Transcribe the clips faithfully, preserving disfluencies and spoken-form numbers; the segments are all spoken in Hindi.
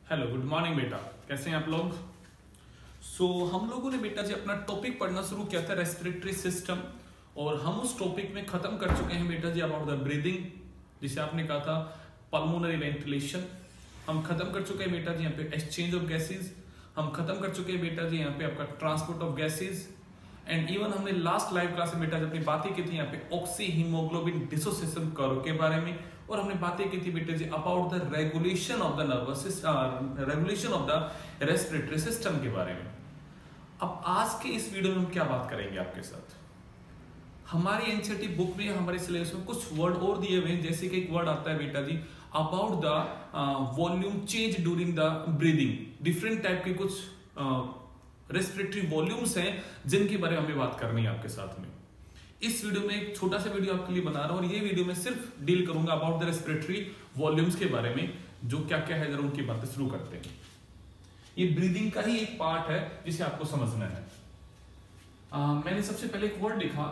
हेलो, गुड मॉर्निंग बेटा। कैसे हैं आप लोग? सो so, हम लोगों ने बेटा जी अपना टॉपिक पढ़ना शुरू किया था रेस्पिरेटरी सिस्टम, और हम उस टॉपिक में खत्म कर चुके हैं बेटा जी अबाउट द ब्रीदिंग, जिसे आपने कहा था पल्मोनरी वेंटिलेशन। हम खत्म कर चुके हैं बेटा जी यहाँ पे एक्सचेंज ऑफ गैसेज, हम खत्म कर चुके हैं बेटा जी यहाँ पे आपका transport of gases, and even हमने लास्ट लाइव क्लास में बेटा जी अपनी बातें की थी यहाँ पे ऑक्सी हीमोग्लोबिन डिसोसिएशन कर्व के बारे में, और हमने बातें की थी बेटा जी about the regulation of the nervous system, regulation of the respiratory system के बारे में। अब आज के इस वीडियो में हम क्या बात करेंगे आपके साथ, हमारी एनसीईआरटी बुक में हमारे सिलेबस में कुछ वर्ड और दिए हुए हैं, जैसे कि एक वर्ड आता है बेटा जी about the volume change during the breathing. Different type के कुछ रेस्पिरेटरी uh, वॉल्यूम्स हैं जिनके बारे में हमें बात करनी है आपके साथ में। इस वीडियो में एक छोटा सा वीडियो आपके लिए बना रहा हूं, और ये वीडियो में सिर्फ डील करूंगा अबाउट द रेस्पिरेटरी वॉल्यूम्स के बारे में, जो क्या क्या है, जरा उनकी बातें शुरू करते हैं। ये ब्रीदिंग का ही एक पार्ट है जिसे आपको समझना है। आ, मैंने सबसे पहले एक वर्ड लिखा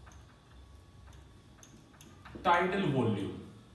टाइडल वॉल्यूम,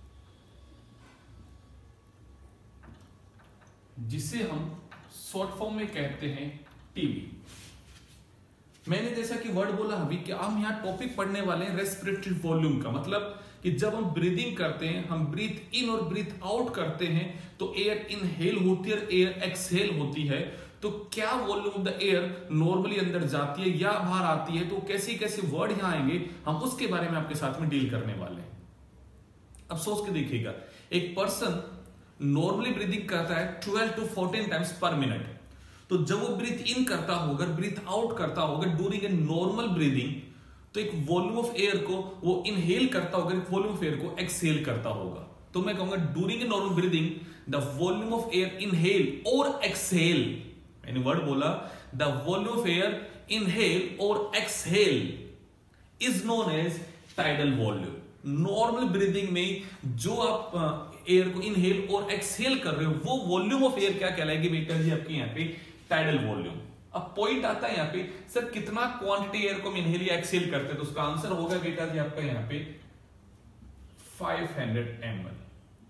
जिसे हम शॉर्ट फॉर्म में कहते हैं टीवी। मैंने जैसा कि वर्ड बोला अभी कि हम यहाँ टॉपिक पढ़ने वाले हैं रेस्पिरेटरी वॉल्यूम का, मतलब कि जब हम ब्रीदिंग करते हैं, हम ब्रीथ इन और ब्रीथ आउट करते हैं, तो एयर इनहेल होती है और एयर एक्सहेल होती है। तो क्या volume of the air normally अंदर जाती है या बाहर आती है, तो कैसे कैसे वर्ड यहाँ आएंगे, हम उसके बारे में आपके साथ में डील करने वाले हैं। अब सोच के देखिएगा, एक पर्सन नॉर्मली ब्रीदिंग करता है twelve to fourteen times per minute, तो जब वो ब्रीथ इन करता होगा, ब्रीथ आउट करता होगा ड्यूरिंग ए नॉर्मल ब्रीदिंग, तो एक वॉल्यूम ऑफ एयर को वो इनहेल करता होगा, एक वॉल्यूम ऑफ एयर को एक्सहेल करता होगा। तो मैं कहूंगा during a normal breathing the volume of air inhale और एक्सहेल, मैंने वर्ड बोला the volume of air inhale और exhale is known as tidal volume. Normal breathing में जो आप एयर को इनहेल और एक्सहेल कर रहे हो, वो वॉल्यूम ऑफ एयर क्या कहलाएगी बेटा जी आपकी यहाँ पे टाइडल वॉल्यूम। अब पॉइंट आता है यहाँ पे, सर कितना क्वांटिटी एयर को हम इनहेल या एक्सहेल करते हैं, तो उसका आंसर होगा बेटा जी आपका यहाँ पे फाइव हंड्रेड एम एल।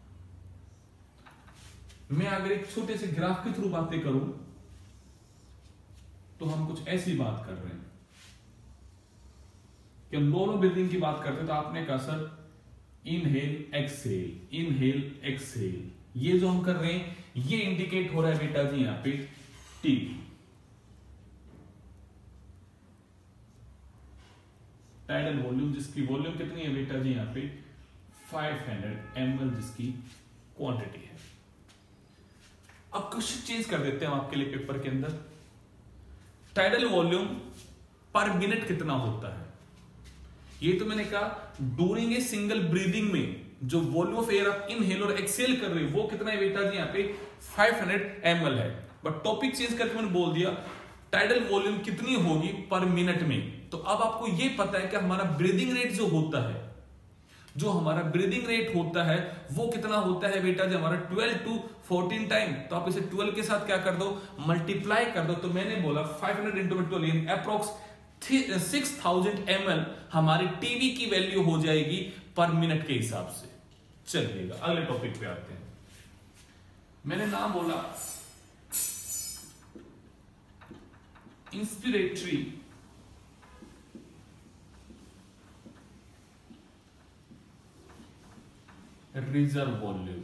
मैं अगर एक छोटे से ग्राफ के थ्रू बातें करूं, तो हम कुछ ऐसी बात कर रहे हैं कि हम नॉर्मल ब्रीदिंग की बात करते हैं, तो आपने कहा sir inhale exhale, inhale exhale, ये जो हम कर रहे हैं ये इंडिकेट हो रहा है बेटा जी यहां पे टीवी। टाइडल वॉल्यूम, जिसकी वॉल्यूम कितनी है बेटा जी यहां पे फाइव हंड्रेड एम एल, जिसकी क्वांटिटी है। अब क्वेश्चन चेंज कर देते हैं हम आपके लिए पेपर के अंदर। टाइडल वॉल्यूम पर मिनट कितना होता है, ये तो मैंने कहा ड्यूरिंग ए सिंगल ब्रीदिंग में जो वॉल्यूम ऑफ एयर आप इनहेल और एक्सहेल कर रहे हो वो कितना है बेटा जी यहाँ पे फाइव हंड्रेड एम एल है। बट टॉपिक चेंज करके मैंने बोल दिया टाइडल वॉल्यूम कितनी होगी पर मिनट में। तो अब आपको ये पता है कि हमारा ब्रीदिंग रेट जो होता है, जो हमारा ब्रीदिंग रेट होता है वो कितना होता है बेटा जी हमारा ट्वेल्व टू फोर्टीन टाइम। तो आप इसे ट्वेल्व के साथ क्या कर दो, मल्टीप्लाई कर दो। तो मैंने बोला five hundred into twelve approx six thousand M L हमारी टीवी की वैल्यू हो जाएगी पर मिनट के हिसाब से। चलिएगा अगले टॉपिक पे आते हैं। मैंने नाम बोला इंस्पिरेटरी रिजर्व वॉल्यूम।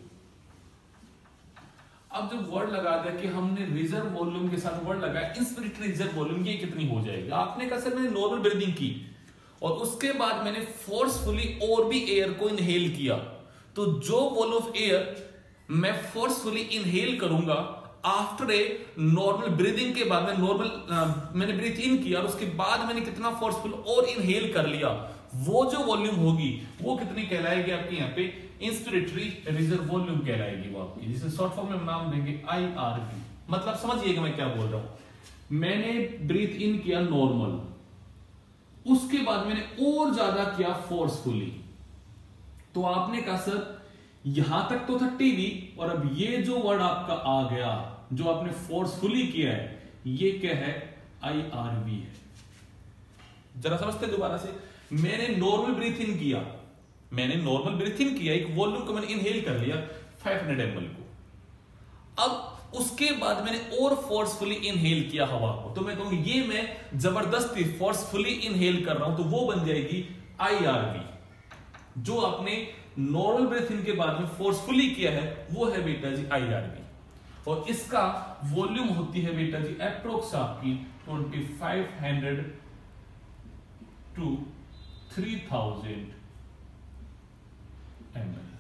अब जब वर्ड लगा दिया कि हमने रिजर्व वॉल्यूम के साथ वर्ड लगाया इंस्पिरेटरी रिजर्व वॉल्यूम, ये कितनी हो जाएगी। आपने कहा सर मैंने नॉर्मल ब्रीदिंग की और उसके बाद मैंने फोर्सफुली और भी एयर को इनहेल किया, तो जो वॉल्यूम ऑफ एयर मैं फोर्सफुली इनहेल करूंगा आफ्टर ए नॉर्मल ब्रीदिंग के बाद में नॉर्मल मैंने ब्रीथ इन किया और उसके बाद मैंने कितना फोर्सफुल और इनहेल कर लिया, वो जो वॉल्यूम होगी वो कितनी कहलाएगी आपकी यहाँ पे इंस्पिरेटरी रिजर्व वॉल्यूम कहलाएगी वो आपकी, जिसे शॉर्ट फॉर्म में नाम देंगे आई आर वी। मतलब समझिएगा मैं क्या बोल रहा हूं। मैंने ब्रीथ इन किया नॉर्मल, उसके बाद मैंने और ज्यादा किया फोर्सफुली, तो आपने कहा सर यहां तक तो था टीवी, और अब ये जो वर्ड आपका आ गया जो आपने फोर्सफुली किया है ये क्या है, आई आर वी है। जरा समझते दोबारा से, मैंने नॉर्मल ब्रीथ इन किया, मैंने नॉर्मल ब्रीथ इन किया, एक वॉल्यूम को मैंने इनहेल कर लिया फाइव हंड्रेड एम एल को। अब उसके बाद मैंने और फोर्सफुली इनहेल किया हवा को, तो मैं कहूंगा ये मैं जबरदस्ती फोर्सफुली इनहेल कर रहा हूं, तो वो बन जाएगी आईआरवी। जो आपने नॉर्मल ब्रेथ इन के बाद में फोर्सफुली किया है वो है बेटा जी आईआरवी, और इसका वॉल्यूम होती है बेटा जी अप्रोक्स आपकी पच्चीस सौ two three thousand M L.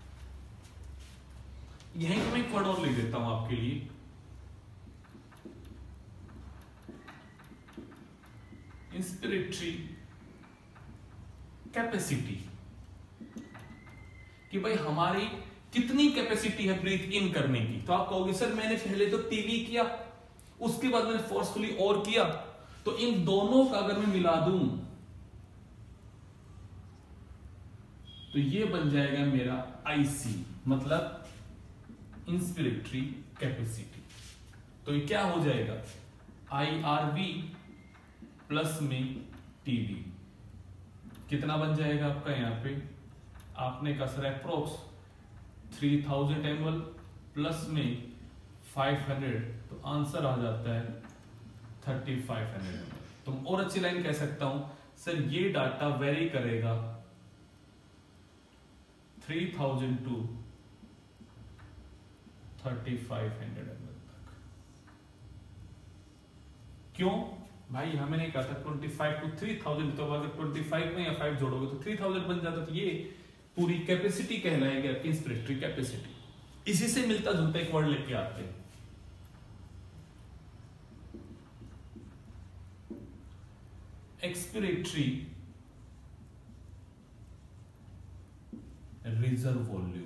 यहीं पे मैं एक वर्ड और लिख देता हूं आपके लिए, इंस्पिरेटरी कैपेसिटी, कि भाई हमारी कितनी कैपेसिटी है ब्रीथ इन करने की। तो आप कहोगे सर मैंने पहले तो टीवी किया, उसके बाद मैंने फोर्सफुली और किया, तो इन दोनों का अगर मैं मिला दूं तो ये बन जाएगा मेरा आईसी, मतलब इंस्पिरेटरी कैपेसिटी। तो ये क्या हो जाएगा, आईआरवी प्लस में टीवी, कितना बन जाएगा आपका यहां पे, आपने कहा sir approx three thousand ML plus में फाइव हंड्रेड, तो आंसर आ जाता है थर्टी फाइव हंड्रेड एमएल। तो और अच्छी लाइन कह सकता हूं सर ये डाटा वेरी करेगा three thousand to thirty five hundred ML तक। क्यों भाई, हमें नहीं कहा था पच्चीस टू थ्री थाउजेंड, तो अगर पच्चीस में या फाइव जोड़ोगे तो थ्री थाउजेंड बन जाता, तो ये पूरी कैपेसिटी कहलाएगी आपकी इंस्पिरेटरी कैपेसिटी। इसी से मिलता जुलता एक वर्ड लेके आते हैं, एक्सपिरेटरी रिजर्व वॉल्यूम,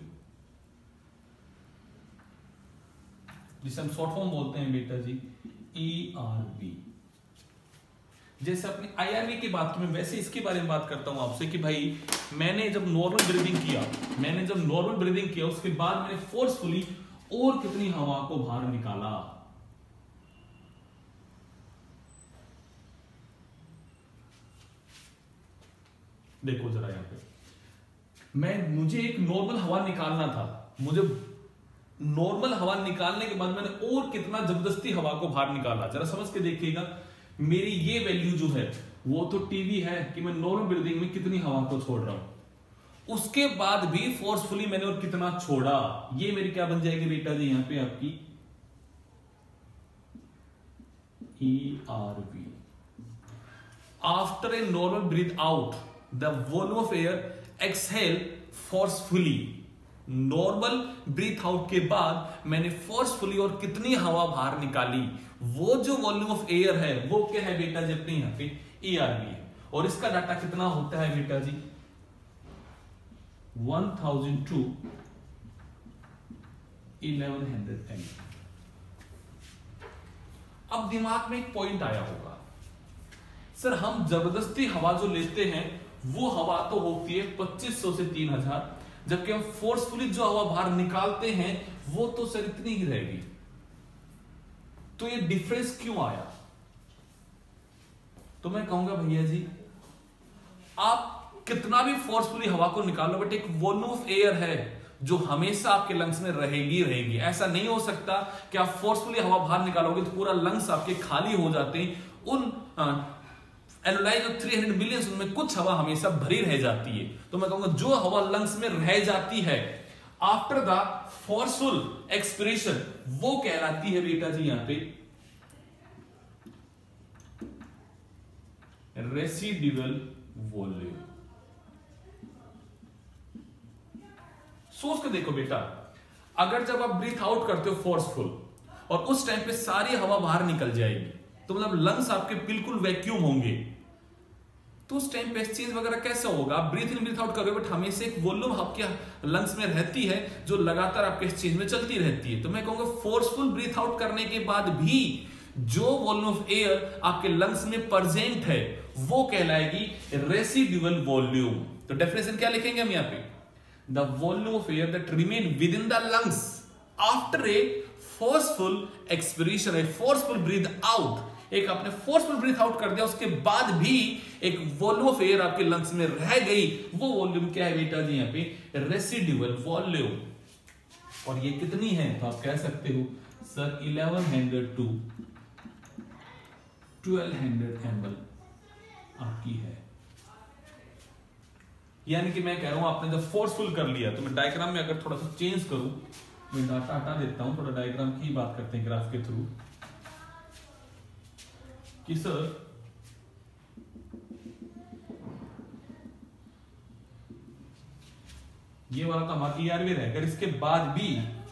जिसे हम शॉर्ट फॉर्म बोलते हैं बेटा जी ईआरवी। जैसे अपनी आईआरवी की बात की, मैं वैसे इसके बारे में बात करता हूं आपसे कि भाई मैंने जब नॉर्मल ब्रीदिंग किया मैंने जब नॉर्मल ब्रीदिंग किया उसके बाद मैंने फोर्सफुली और कितनी हवा को बाहर निकाला। देखो जरा यहां पे, मैं मुझे एक नॉर्मल हवा निकालना था, मुझे नॉर्मल हवा निकालने के बाद मैंने और कितना जबरदस्ती हवा को बाहर निकाला। जरा समझ के देखिएगा, मेरी ये वैल्यू जो है वो तो टीवी है कि मैं नॉर्मल ब्रीदिंग में कितनी हवा को छोड़ रहा हूं, उसके बाद भी फोर्सफुली मैंने और कितना छोड़ा, ये मेरी क्या बन जाएगी बेटा जी यहां पे आपकी ERV. After a normal breath out the volume of air exhale forcefully. Normal breath out के बाद मैंने फोर्सफुली और कितनी हवा बाहर निकाली, वो जो वॉल्यूम ऑफ एयर है वो क्या है बेटा जी अपने यहां पे ईआरवी है। और इसका डाटा कितना होता है बेटा जी one thousand to eleven hundred M. अब दिमाग में एक पॉइंट आया होगा, सर हम जबरदस्ती हवा जो लेते हैं वो हवा तो होती है पच्चीस सौ से तीन हजार, जबकि हम फोर्सफुली जो हवा बाहर निकालते हैं वो तो सर इतनी ही रहेगी। तो ये डिफरेंस क्यों आया? तो मैं कहूंगा भैया जी आप कितना भी फोर्सफुली हवा को निकालो, बट एक वॉल्यूम ऑफ एयर है जो हमेशा आपके लंग्स में रहेगी रहेगी। ऐसा नहीं हो सकता कि आप फोर्सफुली हवा बाहर निकालोगे तो पूरा लंग्स आपके खाली हो जाते हैं। उन analyse of three hundred million उनमें कुछ हवा हमेशा भरी रह जाती है। तो मैं कहूंगा जो हवा लंग्स में रह जाती है आफ्टर द फोर्सफुल एक्सपिरेशन वो कहलाती है बेटा जी यहां पे रेसिडुअल वॉल्यूम। सोच के देखो बेटा, अगर जब आप ब्रीथ आउट करते हो फोर्सफुल और उस टाइम पे सारी हवा बाहर निकल जाएगी तो मतलब लंग्स आपके बिल्कुल वैक्यूम होंगे, तो उस टाइम पे एक्सचेंज वगैरह कैसे होगा? आप ब्रीथ इन ब्रीथ आउट करोगे बट हमेशा एक वॉल्यूम आपके लंग्स में रहती है जो लगातार आपके एक्सचेंज में चलती रहती है। तो मैं कहूंगा फोर्सफुल ब्रीथ आउट करने के बाद भी जो वॉल्यूम ऑफ एयर आपके लंग्स में प्रेजेंट है वो कहलाएगी रेसिडुअल वॉल्यूम। तो डेफिनेशन क्या लिखेंगे हम यहां पे? The volume of air that remain within the lungs after a forceful expiration, a forceful breath out. एक आपने फोर्सफुल ब्रीथ आउट कर दिया उसके बाद भी एक वॉल्यूम ऑफ एयर आपके लंग्स में रह गई, वो वॉल्यूम क्या है बेटा जी यहां पे? Residual volume. और ये कितनी है, तो आप कह सकते हो sir eleven hundred to twelve hundred M L आपकी है। यानी कि मैं कह रहा हूं आपने जब फोर्सफुल कर लिया, तो मैं डायग्राम में अगर थोड़ा सा चेंज करूं, मैं डाटा हटा देता हूं, थोड़ा डायग्राम की बात करते हैं ग्राफ के थ्रू, कि सर ये वाला तो हमारा ई आर वी रहेगा, इसके बाद भी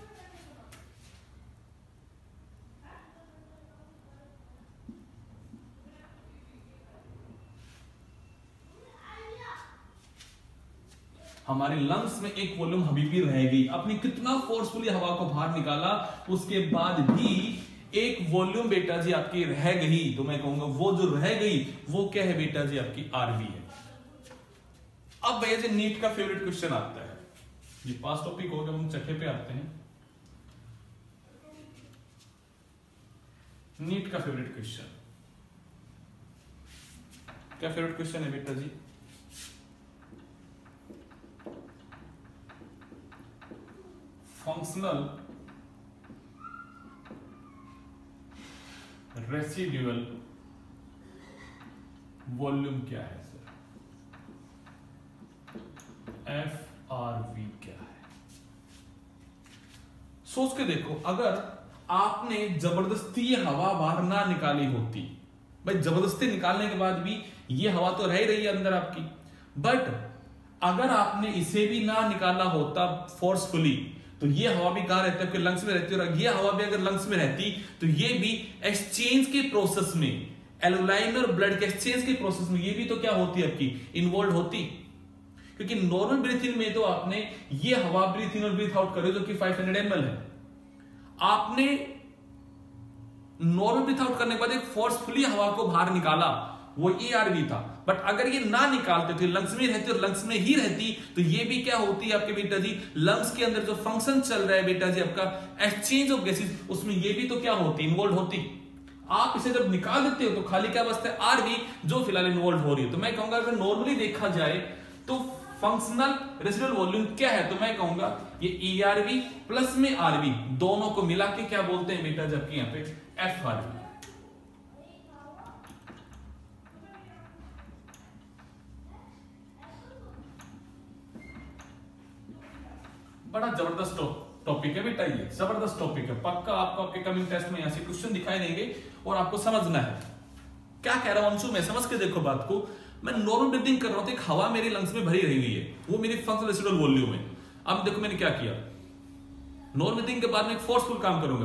हमारे लंग्स में एक वॉल्यूम अभी भी रह गई। आपने कितना फोर्सफुली हवा को बाहर निकाला, उसके बाद भी एक वॉल्यूम बेटा जी आपकी रह गई, तो मैं कहूंगा वो जो रह गई वो क्या है बेटा जी, आपकी आरवी है। अब भैया जी नीट का फेवरेट क्वेश्चन आता है, ये पास टॉपिक हो गया, हम छठे पे आते हैं। नीट का फेवरेट क्वेश्चन, क्या फेवरेट क्वेश्चन है बेटा जी, फंक्शनल रेसिड्यूअल वॉल्यूम क्या है सर, एफ आर वी क्या है। सोच के देखो, अगर आपने जबरदस्ती हवा बाहर ना निकाली होती, भाई जबरदस्ती निकालने के बाद भी ये हवा तो रह रही है अंदर आपकी, बट अगर आपने इसे भी ना निकाला होता फोर्सफुली, तो ये हवा भी कहां रहती है, आपके लंग्स में रहती है, और ये हवा भी अगर लंग्स में रहती तो ये भी एक्सचेंज के प्रोसेस में, एल्वुलाइन और ब्लड के एक्सचेंज के प्रोसेस में ये भी तो क्या होती है आपकी, इन्वॉल्व होती। क्योंकि नॉर्मल ब्रीथ इन में तो आपने ये हवा ब्रीथ इन और ब्रीथ आउट करे जो कि फाइव हंड्रेड एम एल है, आपने नॉर्मल ब्रीथ आउट करने के बाद एक फोर्सफुली हवा को बाहर निकाला, वो ए आर वी था। बट अगर ये ना निकालते थे, लंग्स में रहती और लंग्स में ही रहती, तो ये भी क्या होती है आपके बेटा जी, लंग्स के अंदर जो फंक्शन चल रहा है बेटा जी आपका एक्सचेंज ऑफ गैसेस, उसमें ये भी तो क्या होती, इन्वॉल्व होती। आप इसे जब निकाल देते हो तो खाली क्या बचता है, आरवी, जो फिलहाल इन्वॉल्व हो रही है। तो मैं कहूंगा अगर नॉर्मली देखा जाए तो फंक्शनल रेसिडुअल वॉल्यूम क्या है, तो मैं कहूंगा ये ई आर वी प्लस में आरवी दोनों को मिला के क्या बोलते हैं बेटा, जबकि यहां पे एफ आर वी। बड़ा जबरदस्त टॉपिक है बेटा, ये जबरदस्त टॉपिक है, पक्का आपको आपके कमिंग टेस्ट में ऐसे क्वेश्चन दिखाई देंगे और आपको समझना है। क्या कह रहा हूं अंशु, मैं समझ के देखो बात को, मैं नॉर्मल ब्रीथिंग कर रहा हूं तो एक हवा मेरे लंग्स में भरी रही हुई है, वो मेरी फंक्शनल रेसिडुअल वॉल्यूम है। अब देखो मैंने क्या किया, नॉर्मल ब्रीथिंग के बाद में एक फोर्सफुल काम करूंगा,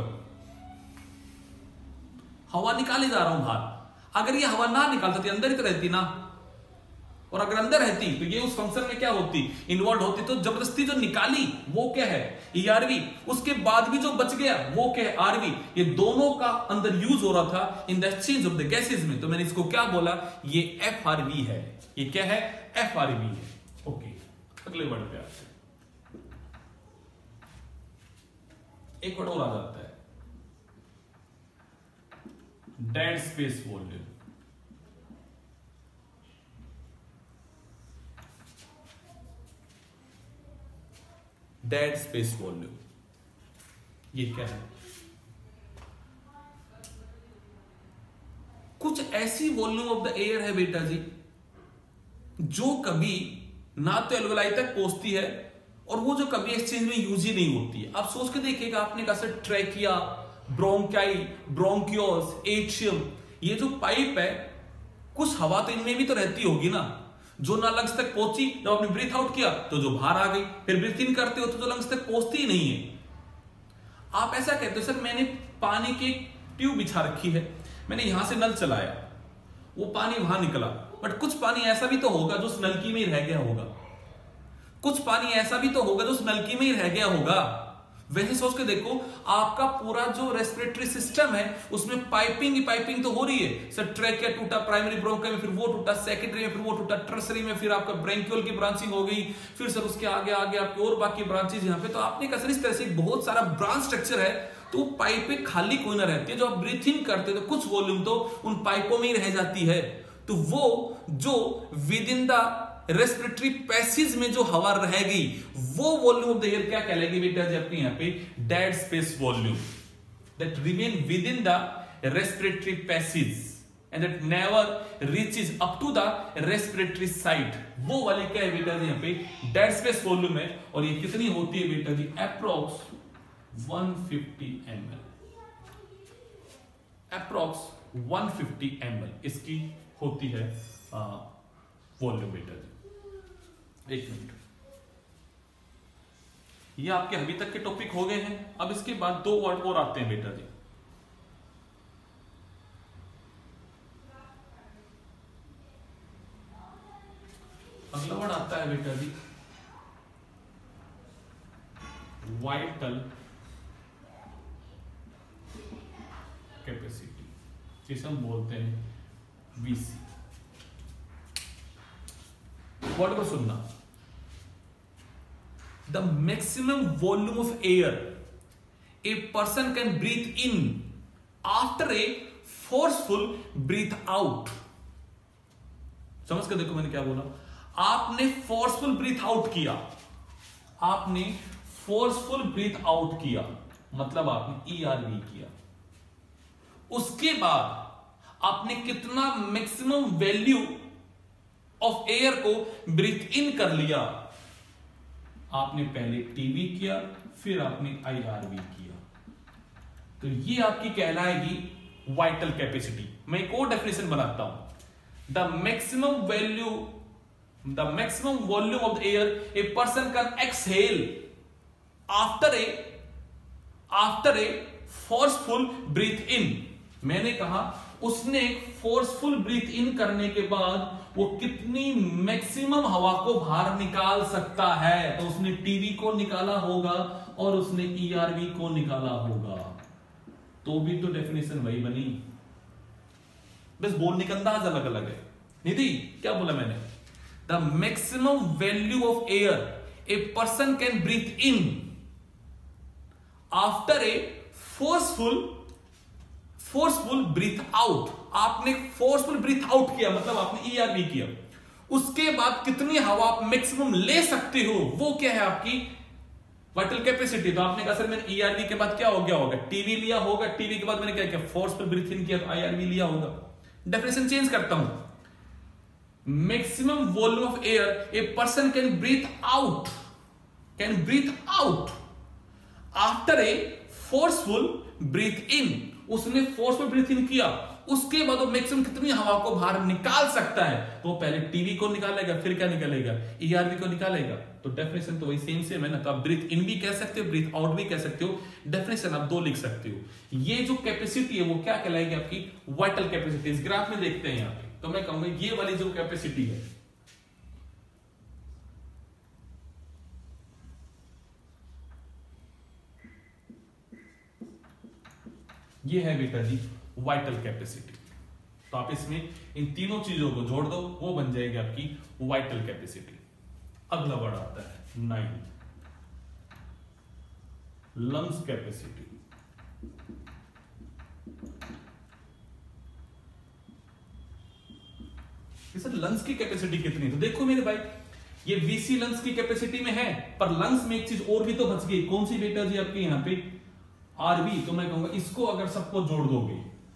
हवा निकाले जा रहा हूं बाहर। अगर ये हवा ना निकालता तो अंदर ही तो रहती ना, और अगर अंदर रहती तो ये उस फंक्शन में क्या होती, इन्वॉल्व होती। तो जबरदस्ती जो निकाली वो क्या है, ई आर वी, उसके बाद भी जो बच गया वो क्या है, आर वी। ये दोनों का अंदर यूज हो रहा था in the exchange of the gases में, तो मैंने इसको क्या बोला, ये एफ आर वी है। ये क्या है, एफ आर वी है। ओके, अगले वर्ड पे आते हैं। एक वर्ड और आ जाता है, dead space volume. Dead space volume ये क्या है, कुछ ऐसी वॉल्यूम ऑफ द एयर है बेटा जी जो कभी ना तो एल्वेलाई तक पहुंचती है, और वो जो कभी एक्सचेंज में यूज ही नहीं होती है। आप सोच के देखिएगा, आपने कहा ट्रैकिया, ब्रोंकाई, ब्रोंकियोस, एट्रियम, ये जो पाइप है, कुछ हवा तो इनमें भी तो रहती होगी ना, जो ना लंग्स तक पहुंची, जब आपने ब्रीथ आउट किया तो जो बाहर आ गई, फिर ब्रीथ इन करते हो तो जो लंग्स तक पहुंचती ही नहीं है। आप ऐसा कहते हो सर मैंने पानी की ट्यूब बिछा रखी है, मैंने यहां से नल चलाया, वो पानी वहां निकला, बट कुछ पानी ऐसा भी तो होगा जो उस नलकी में ही रह गया होगा, कुछ पानी ऐसा भी तो होगा जो उस नलकी में ही रह गया होगा। वैसे सोच के देखो, आपका पूरा जो रेस्पिरेटरी सिस्टम है उसमें पाइपिंग ही पाइपिंग तो हो रही है। सर ट्रैकिया टूटा, प्राइमरी ब्रोंकाई में, फिर वो टूटा, सेकेंडरी में, फिर वो टूटा, टर्सरी में, फिर आपका ब्रेंक्यूल की ब्रांचिंग हो गई, फिर सर उसके आगे आगे आपके और बाकी ब्रांचेज यहाँ पे। तो आपने कहा सर इस तरह से बहुत सारा ब्रांच स्ट्रक्चर है, तो पाइपें खाली कोई ना रहती है। जो आप ब्रीथिंग करते हो तो कुछ वॉल्यूम तो उन पाइपों में ही रह जाती है। तो वो जो within the respiratory passage में जो हवा रहेगी वो वॉल्यूम ऑफ द एयर क्या कहलाएगी बेटा जी आपके यहां पे dead space volume that remain within the respiratory passage and that never reaches up to the respiratory site, वो वाली क्या है बेटा जी यहां पे डेड स्पेस वॉल्यूम है। और ये कितनी होती है बेटा जी approx one fifty M L, approx one fifty M L इसकी होती है वॉल्यूम बेटा जी। एक मिनट, ये आपके अभी तक के टॉपिक हो गए हैं। अब इसके बाद दो वर्ड और आते हैं बेटा जी। अगला वर्ड आता है बेटा जी वाइटल कैपेसिटी, जिसे हम बोलते हैं वीसी। वर्ड को सुनना, the maximum volume of air a person can breathe in after a forceful breath out. समझ कर देखो मैंने क्या बोला, आपने फोर्सफुल ब्रीथ आउट किया, आपने फोर्सफुल ब्रीथ आउट किया मतलब आपने ईआरवी किया, उसके बाद आपने कितना मैक्सिमम वैल्यू ऑफ एयर को ब्रीथ इन कर लिया। आपने पहले टीवी किया फिर आपने आईआरवी किया, तो ये आपकी कहलाएगी वाइटल कैपेसिटी। मैं एक और डेफिनेशन बनाता हूं, the maximum value the maximum volume of the air a person can exhale after a after a forceful breath in. मैंने कहा उसने फोर्सफुल ब्रीथ इन करने के बाद वो कितनी मैक्सिमम हवा को बाहर निकाल सकता है, तो उसने टीवी को निकाला होगा और उसने ईआरवी को निकाला होगा, तो भी तो डेफिनेशन वही बनी, बस बोलने का अंदाज अलग अलग है। निधि क्या बोला मैंने, the maximum value of air a person can breathe in after a forceful forceful breath out. आपने फोर्सफुल ब्रीथ आउट किया मतलब आपने ईआरवी किया, उसके बाद कितनी हवा आप मैक्सिमम ले सकते हो वो क्या है आपकी वाइटल कैपेसिटी। तो आपने कहा सर मैंने ईआरवी के बाद क्या हो गया होगा, टीवी लिया होगा, टीवी के बाद मैंने क्या किया फोर्सफुल ब्रीथ इन किया तो आईआरवी लिया होगा। डेफिनेशन चेंज करता हूं, maximum volume of air a person can breathe out can breathe out after a forceful breath in. उसने फोर्सफुल ब्रीथ इन किया, उसके बाद वो मैक्सिमम कितनी हवा को बाहर निकाल सकता है, तो पहले टीवी को निकालेगा फिर क्या निकालेगा ईआरवी को निकालेगा। तो डेफिनेशन तो वही सेम सेम है ना, तो आप ब्रीथ इन भी कह सकते हो ब्रीथ आउट भी कह सकते हो, डेफिनेशन आप दो लिख सकते हो। ये जो कैपेसिटी है वो क्या कहलाएगी आपकी वाइटल कैपेसिटी। इस ग्राफ में देखते हैं यहां पे, तो मैं कहूंगा ये वाली जो कैपेसिटी है ये है बेटा जी वाइटल कैपेसिटी। तो आप इसमें इन तीनों चीजों को जोड़ दो, वो बन जाएगी आपकी वाइटल कैपेसिटी। अगला वर्ड आता है nine, lungs capacity. Sir lungs की कैपेसिटी कितनी, तो देखो मेरे भाई ये वीसी लंग्स की कैपेसिटी में है, पर लंग्स में एक चीज और भी तो बच गई, कौन सी बेटा जी आपके यहां पे आरबी। तो मैं कहूंगा इसको अगर सबको जोड़ दोगे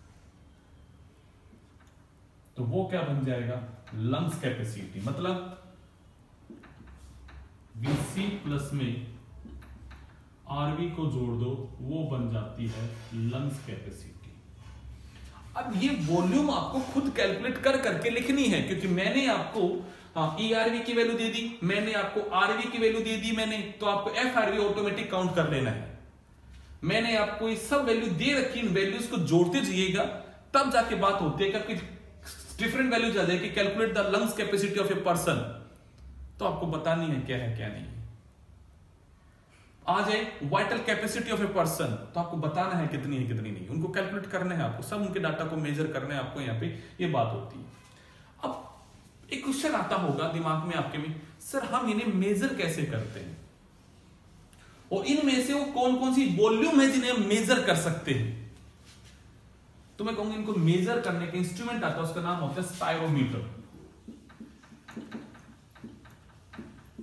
तो वो क्या बन जाएगा लंग्स कैपेसिटी, मतलब वीसी प्लस में आरबी को जोड़ दो वो बन जाती है लंग्स कैपेसिटी। अब ये वॉल्यूम आपको खुद कैलकुलेट कर करके लिखनी है, क्योंकि मैंने आपको ईआरवी की वैल्यू दे दी, मैंने आपको आरवी की वैल्यू दे दी मैंने, तो आपको एफआरवी ऑटोमेटिक काउंट कर लेना है। मैंने आपको ये सब वैल्यू दे रखी, इन वैल्यूज को जोड़ते जाइएगा तब जाके बात होती है कि डिफरेंट वैल्यूज आ जाएगी calculate the lungs capacity of a person, तो आपको बतानी है क्या है क्या नहीं। आ जाए vital capacity of a person, तो आपको बताना है कितनी है कितनी नहीं, उनको कैलकुलेट करना है आपको, सब उनके डाटा को मेजर करना है आपको, यहां पे ये बात होती है। अब एक क्वेश्चन आता होगा दिमाग में आपके में, सर हम इन्हें मेजर कैसे करते हैं, और इनमें से वो कौन कौन सी वॉल्यूम है जिन्हें हम मेजर कर सकते हैं। तो मैं कहूंगा इनको मेजर करने के इंस्ट्रूमेंट आता है, उसका नाम होता है स्पायरोमीटर।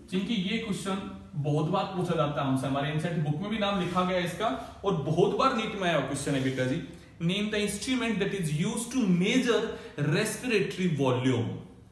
जिनकी ये क्वेश्चन बहुत बार पूछा जाता है हमसे, हमारे एनसीईआरटी बुक में भी नाम लिखा गया है इसका, और बहुत बार नीट में आया क्वेश्चन है बेटा जी। Name the instrument that is used to measure respiratory volume.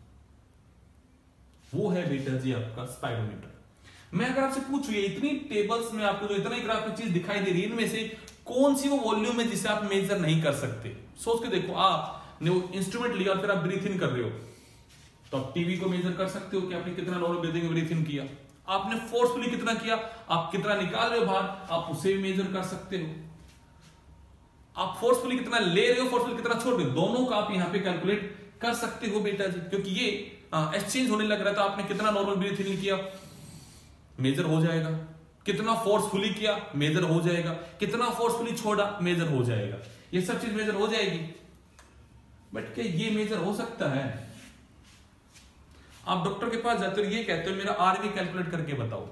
वो है बेटा जी आपका स्पाइरोमीटर। मैं अगर आपसे पूछूं ये इतनी टेबल्स में आपको जो इतना ग्राफिक चीज दिखाई दे रही है, इनमें से कौन सी वो वॉल्यूम है जिसे आप मेजर नहीं कर सकते? सोच के देखो, आपने वो इंस्ट्रूमेंट लिया और फिर आप ब्रीथ इन कर रहे हो, तो आप टीवी को मेजर कर सकते हो कि आपने कितना नॉर्मल ब्रीथिंग ब्रीथ इन किया। आपने फोर्सफुली कितना किया, आप कितना निकाल रहे हो बाहर, आप उसे भी मेजर कर सकते हो। आप फोर्सफुली कितना ले रहे हो, फोर्सफुली कितना छोड़ रहे हो, दोनों का आप यहां पे कैलकुलेट कर सकते हो बेटा जी, क्योंकि ये एक्सचेंज होने लग रहा था। आपने कितना नॉर्मल ब्रीथ इन किया, मेजर हो जाएगा। कितना फोर्सफुली किया, मेजर हो जाएगा। कितना फोर्सफुली छोड़ा, मेजर हो जाएगा। ये सब चीज मेजर हो जाएगी। बट क्या ये मेजर हो सकता है? आप डॉक्टर के पास जाते हो, ये कहते हो मेरा आरवी कैलकुलेट करके बताओ,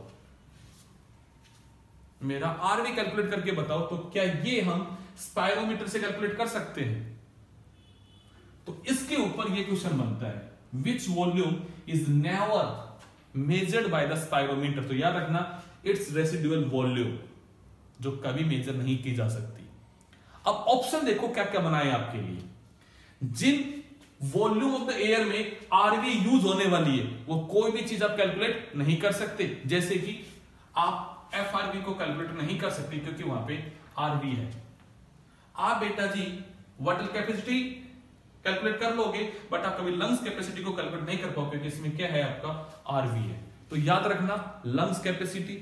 मेरा आरवी कैलकुलेट करके बताओ, तो क्या ये हम स्पाइरोमीटर से कैलकुलेट कर सकते हैं? तो इसके ऊपर ये क्वेश्चन बनता है, which volume is never measured by the spirometer. तो याद रखना, इट्स रेसिडुअल वॉल्यूम, जो कभी मेजर नहीं की जा सकती। अब ऑप्शन देखो क्या क्या बनाए आपके लिए। जिन वॉल्यूम ऑफ द एयर में आरवी यूज होने वाली है, वो कोई भी चीज आप कैलकुलेट नहीं कर सकते। जैसे कि आप एफ आर वी को कैलकुलेट नहीं कर सकते क्योंकि वहां पे आरवी है। आप बेटा जी वाटर कैपेसिटी कैलकुलेट कर लोगे, बट आप कभी लंग्स कैपेसिटी को कैलकुलेट नहीं कर पाओगे क्योंकि इसमें क्या है, आपका आरवी है। तो याद रखना, लंग्स कैपेसिटी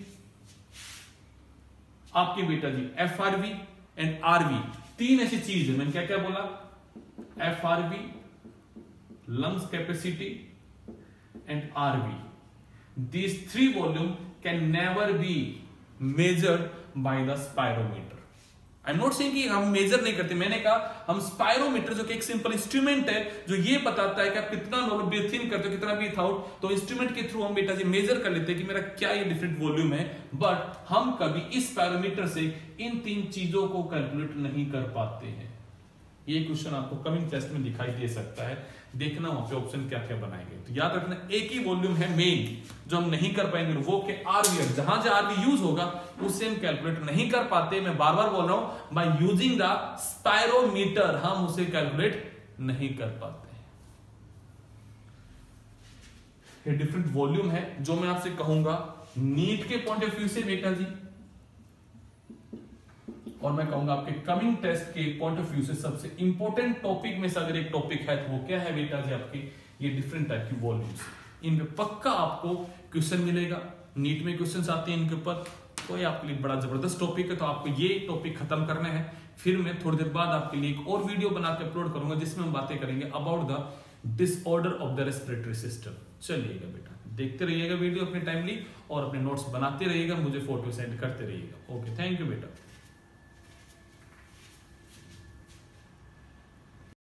आपकी बेटा जी F R V and RV, तीन ऐसी चीज है। मैंने क्या क्या बोला? F R V, lungs capacity and RV. These three volume can never be measured by the spirometer. I am not saying कि हम मेजर नहीं करते, मैंने कहा हम स्पाइरोमीटर जो कि एक सिंपल इंस्ट्रूमेंट है जो ये बताता है कि आप कितना नॉर्मल ब्रीथ इन करते हो, कितना ब्रीथ आउट, तो इंस्ट्रूमेंट के थ्रू हम बेटा जी मेजर कर लेते हैं कि मेरा क्या ये डिफरेंट वॉल्यूम है। बट हम कभी इस स्पाइरोमीटर से इन तीन चीजों को कैलकुलेट नहीं कर पाते हैं। ये क्वेश्चन आपको कमिंग टेस्ट में दिखाई दे सकता है, देखना वहां पे ऑप्शन क्या क्या बनाए गए। तो याद रखना, एक ही वॉल्यूम है मेन जो हम नहीं कर पाएंगे, वो के आरवी। जहां जहां आरवी यूज होगा उससे हम कैलकुलेट नहीं कर पाते। मैं बार बार बोल रहा हूं, बाय यूजिंग द स्पाइरोमीटर हम उसे कैलकुलेट नहीं कर पाते। ये डिफरेंट वॉल्यूम है जो मैं आपसे कहूंगा नीट के पॉइंट ऑफ व्यू से बेटा जी, और मैं कहूंगा आपके कमिंग टेस्ट के पॉइंट ऑफ व्यू से सबसे इंपॉर्टेंट टॉपिक में से अगर एक टॉपिक है तो वो क्या है बेटा जी, आपके ये डिफरेंट टाइप की वॉल्यूम्स। इनमें पक्का आपको क्वेश्चन मिलेगा, नीट में क्वेश्चंस आते हैं इनके ऊपर, तो ये आपके लिए बड़ा जबरदस्त टॉपिक है। तो आपको ये टॉपिक खत्म करना है, फिर मैं थोड़ी देर बाद आपके लिए एक और वीडियो बना के अपलोड करूंगा जिसमें हम बातें करेंगे about the disorder of the respiratory system. चलिएगा बेटा, देखते रहिएगा वीडियो अपने टाइमली, और अपने नोट्स बनाते रहिएगा, मुझे फोटो सेंड करते रहिएगा। ओके, थैंक यू बेटा।